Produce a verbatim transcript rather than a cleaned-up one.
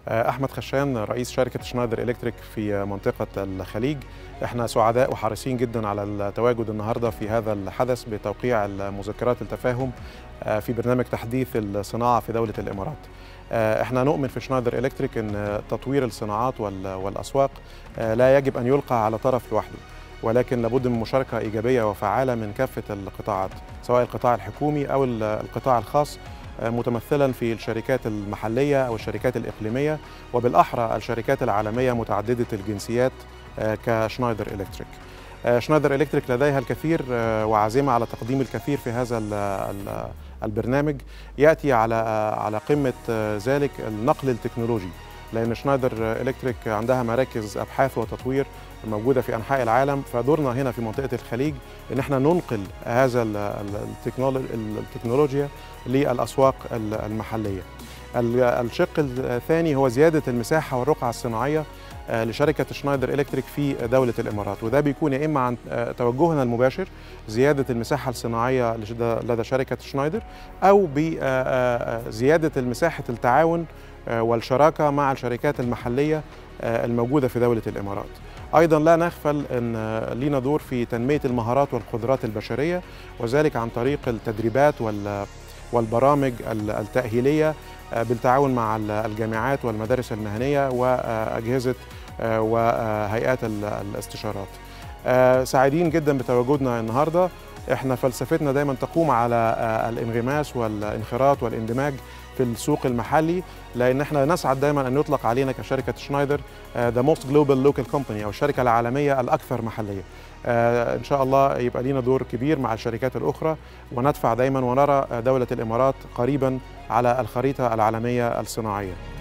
أحمد خشان رئيس شركة شنايدر إلكتريك في منطقة الخليج. احنا سعداء وحريصين جدا على التواجد النهارده في هذا الحدث بتوقيع مذكرات التفاهم في برنامج تحديث الصناعة في دولة الإمارات. احنا نؤمن في شنايدر إلكتريك ان تطوير الصناعات والأسواق لا يجب أن يلقى على طرف لوحده، ولكن لابد من مشاركة إيجابية وفعالة من كافة القطاعات، سواء القطاع الحكومي أو القطاع الخاص، متمثلا في الشركات المحلية أو الشركات الإقليمية، وبالأحرى الشركات العالمية متعددة الجنسيات كشنايدر إلكتريك. شنايدر إلكتريك لديها الكثير وعازمة على تقديم الكثير في هذا البرنامج، يأتي على على قمة ذلك النقل التكنولوجي، لأن شنايدر إلكتريك عندها مراكز أبحاث وتطوير موجودة في أنحاء العالم، فدورنا هنا في منطقة الخليج إن احنا ننقل هذا التكنولوجيا للأسواق المحلية. الشق الثاني هو زيادة المساحة والرقعة الصناعية لشركة شنايدر إلكتريك في دولة الإمارات، وده بيكون يا إما عن توجهنا المباشر زيادة المساحة الصناعية لدى شركة شنايدر، أو بزيادة مساحة التعاون والشراكة مع الشركات المحلية الموجودة في دولة الإمارات. أيضا لا نغفل أن لنا دور في تنمية المهارات والقدرات البشرية، وذلك عن طريق التدريبات والبرامج التأهيلية بالتعاون مع الجامعات والمدارس المهنية وأجهزة وهيئات الاستشارات. سعيدين جدا بتواجدنا النهارده. احنا فلسفتنا دايما تقوم على الانغماس والانخراط والاندماج في السوق المحلي، لان احنا نسعد دايما ان يطلق علينا كشركه شنايدر ذا موست جلوبال لوكال كومباني، او الشركه العالميه الاكثر محليه. ان شاء الله يبقى لينا دور كبير مع الشركات الاخرى، وندفع دايما ونرى دوله الامارات قريبا على الخريطه العالميه الصناعيه.